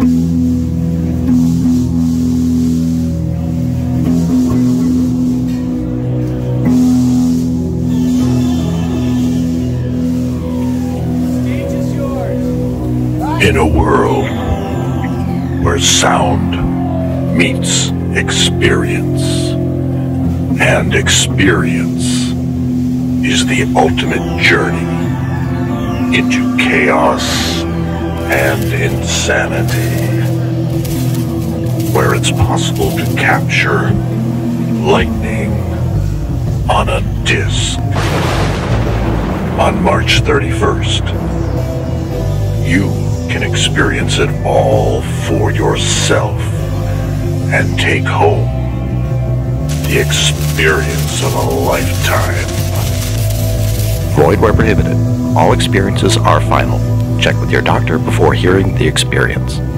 In a world where sound meets experience, and experience is the ultimate journey into chaos and insanity, where it's possible to capture lightning on a disc. On March 31st, you can experience it all for yourself and take home the experience of a lifetime. Void where prohibited. All experiences are final. Check with your doctor before hearing the experience.